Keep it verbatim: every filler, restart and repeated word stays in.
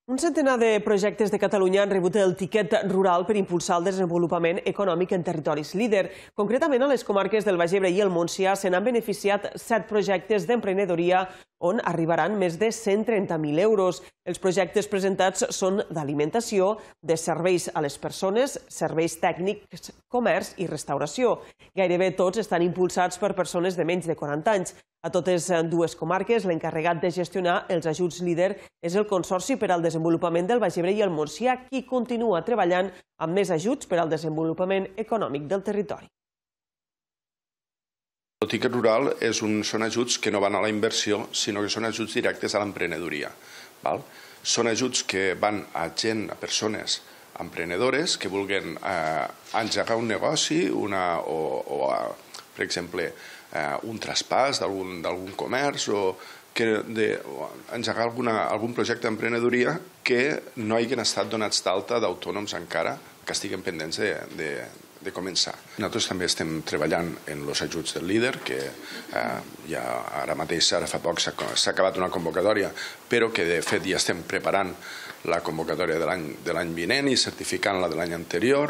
Un centenar de projectes de Catalunya han rebut el tiquet rural per impulsar el desenvolupament econòmic en territoris líder. Concretament, a les comarques del Baix Ebre i el Montsià se n'han beneficiat set projectes d'emprenedoria on arribaran més de cent trenta mil euros. Els projectes presentats són d'alimentació, de serveis a les persones, serveis tècnics, comerç i restauració. Gairebé tots estan impulsats per persones de menys de quaranta anys. A totes dues comarques, l'encarregat de gestionar els ajuts líder és el Consorci per al Desenvolupament del Baix Ebre i el Montsià, qui continua treballant amb més ajuts per al desenvolupament econòmic del territori. El tiquet rural són ajuts que no van a la inversió, sinó que són ajuts directes a l'emprenedoria. Són ajuts que van a gent, a persones emprenedores que vulguin engegar un negoci o, per exemple, un traspàs d'algun comerç o engegar algun projecte d'emprenedoria que no hagin estat donats d'alta d'autònoms encara, que estiguen pendents de començar. Nosaltres també estem treballant en els ajuts del líder, que ara mateix, ara fa poc, s'ha acabat una convocatòria, però que de fet ja estem preparant la convocatòria de l'any vinent i certificant la de l'any anterior.